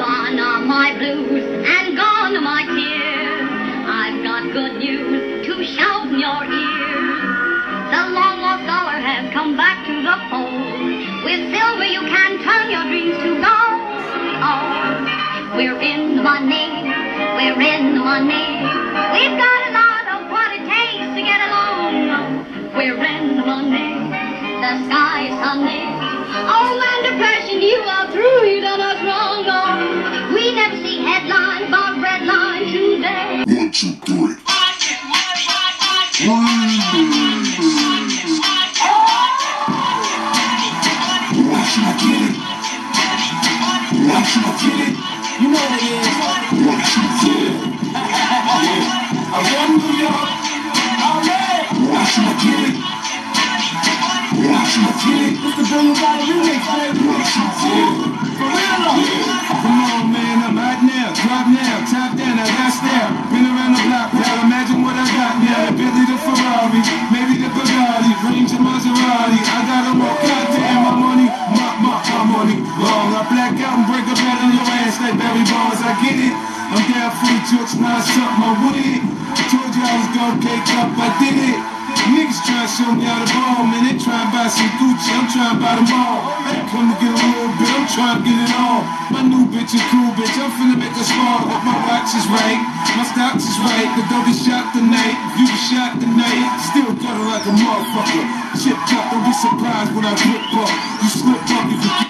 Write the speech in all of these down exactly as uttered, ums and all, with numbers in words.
Gone are my blues and gone are my tears. I've got good news to shout in your ears. The long lost dollar has come back to the fold. With silver you can turn your dreams to gold. Oh, we're in the money, we're in the money. We've got a lot of what it takes to get along. We're in the money, the sky is sunny. Oh man, depression, you are through, you done us wrong. Oh, we never see headlines about red line today. One, two, three. Watch you get it. Watch you get it. You know what it is. Watch you get it. I run New York. Alright. Watch you get it. Watch you get it. It's the billion dollar remix, baby. Watch you get it. For real though. Come on, man, I'm hot now, drop now, top down, I got style. Been around the block, now imagine what I got now. The Bentley, the Ferrari, maybe the Bugatti, Range of Maserati. I got them all, goddamn, my money, my, my, my money. Long, I black out and break up out on your ass like Barry Bonds, I get it. I'm down for the jokes, now it's something I'm with it. I told you I was gonna cake up, I did it. Niggas tryna show me how to ball, man, they tryna buy some Gucci, I'm tryna buy them all. I ain't come to get a little bit, I'm tryna get it all. My new bitch is cool, bitch, I'm finna make a small. Hope my watch is right, my stocks is right, but don't be shot tonight. If you be shot tonight, still got her like a motherfucker. Chipped up, don't be surprised when I grip up. You slip up, you can.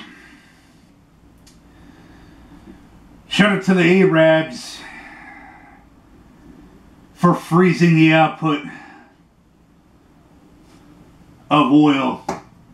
Shout out to the Arabs for freezing the output of oil,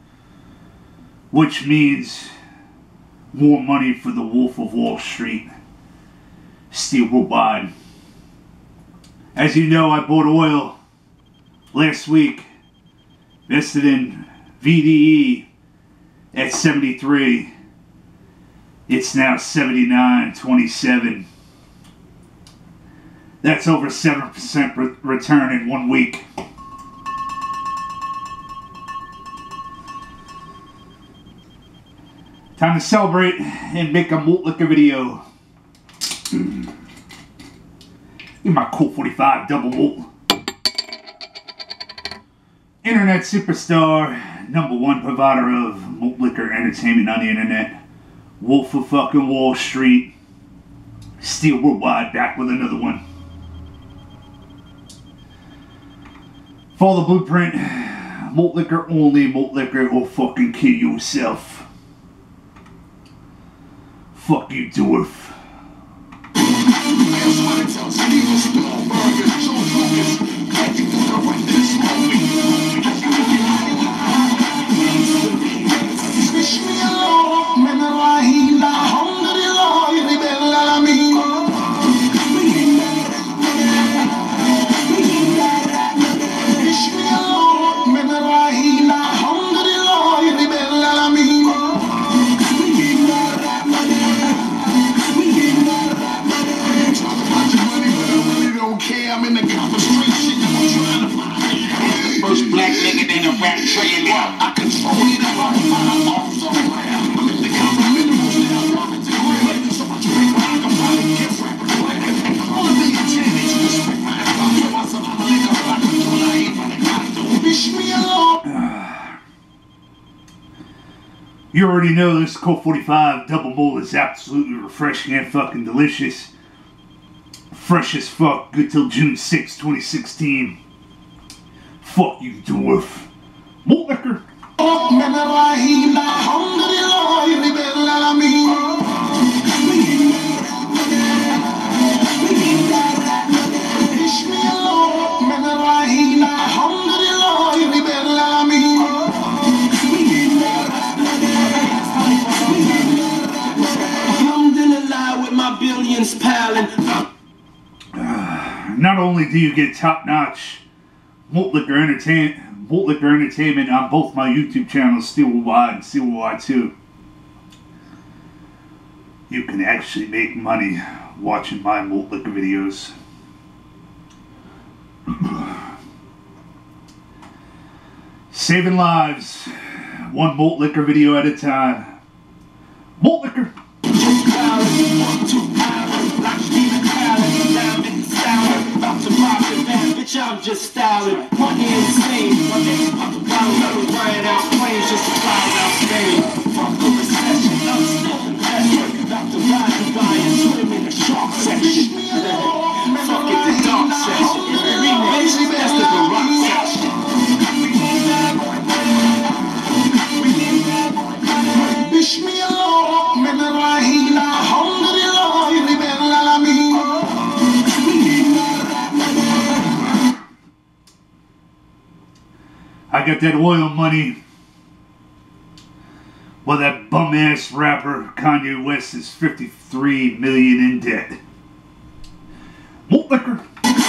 which means more money for the Wolf of Wall Street, Steel Worldwide. As you know, I bought oil last week, invested in V D E at seventy-three. It's now seventy-nine twenty-seven. That's over seven percent re return in one week. Time to celebrate and make a malt liquor video. Give my Colt forty-five double malt. Internet superstar, number one provider of malt liquor entertainment on the internet. Wolf of fucking Wall Street. Steel Worldwide, back with another one. Follow the blueprint. Malt liquor only, malt liquor or fucking kill yourself. Fuck you, dwarf. First black nigga, then a rap train out. I control it, I'm on my off so I'm in the compliment of the I'm so much paper, I can probably get rap. All of the attendants respect my advice. So I said, I'm a nigga, but I control I ain't from the condo. Wish me alone. You already know this Colt forty-five double malt is absolutely refreshing and fucking delicious. Fresh as fuck, good till June sixth, twenty sixteen. Fuck you, dwarf. Malt liquor. With my billions piling. Not only do you get top-notch malt liquor entertainment, malt liquor entertainment on both my YouTube channels, Steel Worldwide and Steel Worldwide two, you can actually make money watching my malt liquor videos. Saving lives, one malt liquor video at a time. Malt liquor. I got that oil money. Well, that bum-ass rapper Kanye West is fifty-three million dollars in debt. Malt liquor.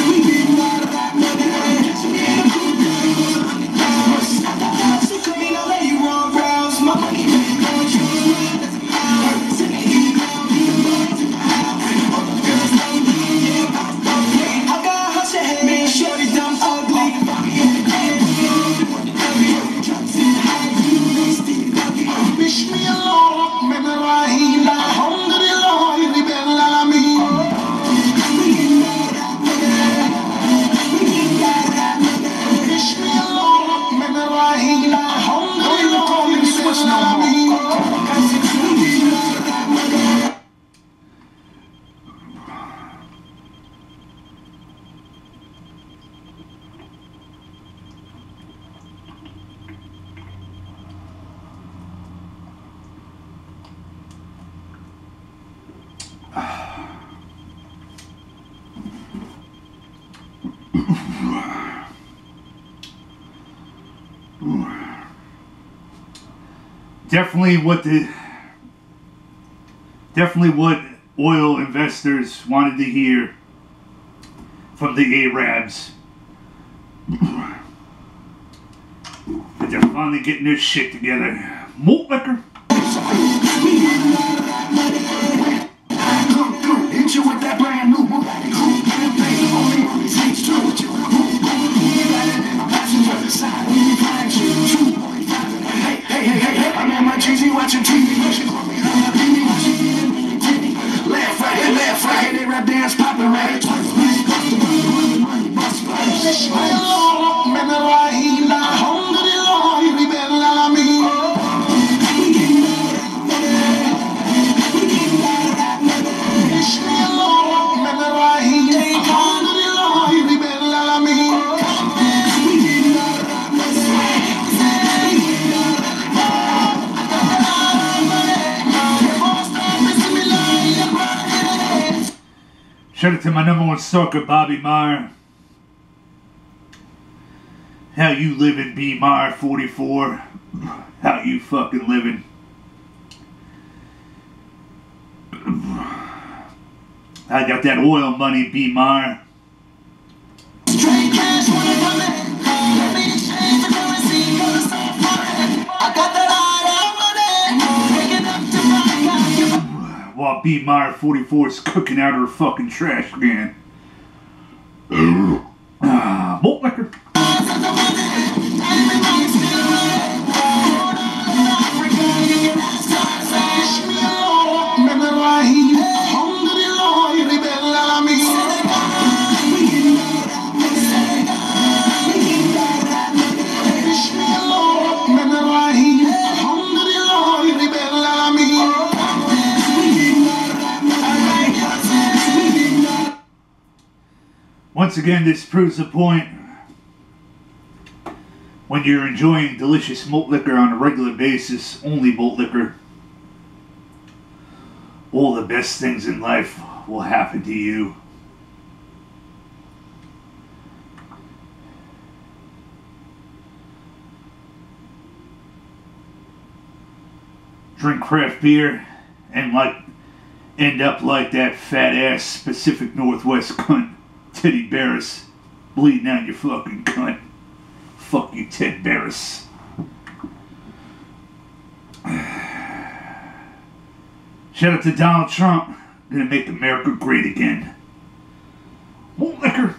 Definitely what the definitely what oil investors wanted to hear from the Arabs. But they're finally getting their shit together. Malt liquor. Hit you with that brand new Hey, hey, hey, hey, I'm on my G Z watching T V. Left, right, left, right, they rap dance popping right. Shout out to my number one stalker, Bobby Meyer. How you living, B Meyer forty-four? How you fucking living? I got that oil money, B Meyer. Straight cash wanna come in. Let me exchange the currency, go to start fucking. I got that hard money. Waking up to my While B Meyer forty-four is cooking out her fucking trash can. Ah, malt liquor. Once again, this proves the point. When you're enjoying delicious malt liquor on a regular basis, only malt liquor, all the best things in life will happen to you. Drink craft beer and like end up like that fat ass Pacific Northwest cunt Teddy Barris, bleeding out your fucking cunt. Fuck you, Ted Barris. Shout out to Donald Trump. Gonna make America great again. Malt liquor.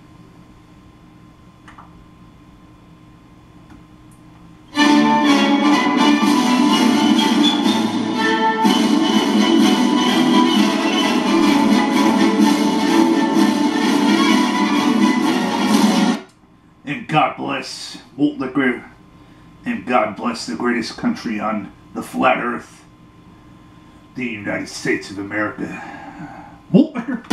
God bless malt liquor, and God bless the greatest country on the flat earth, the United States of America. Malt liquor.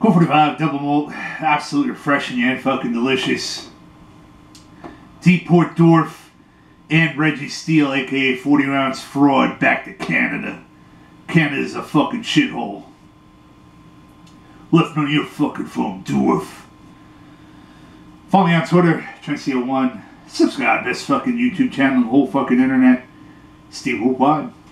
four forty-five double malt, absolutely refreshing and fucking delicious. Deep Port Dwarf and Reggie Steele, aka forty ounce fraud, back to Canada. Canada's a fucking shithole. Left on your fucking phone, Dwarf. Follow me on Twitter, Trent oh one. Subscribe to this fucking YouTube channel, the whole fucking internet. Stay worldwide.